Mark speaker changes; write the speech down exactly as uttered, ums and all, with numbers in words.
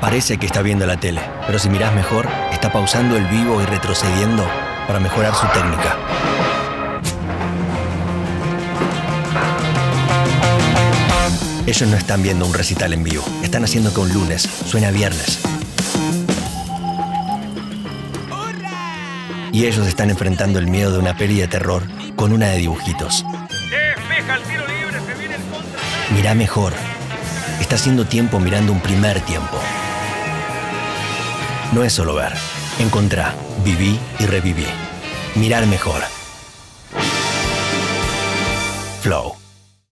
Speaker 1: Parece que está viendo la tele, pero si mirás mejor, está pausando el vivo y retrocediendo para mejorar su técnica. Ellos no están viendo un recital en vivo. Están haciendo que un lunes suene a viernes. Y ellos están enfrentando el miedo de una peli de terror con una de dibujitos. Mirá mejor. Está haciendo tiempo mirando un primer tiempo. No es solo ver. Encontrá, viví y reviví. Mirar mejor. Flow.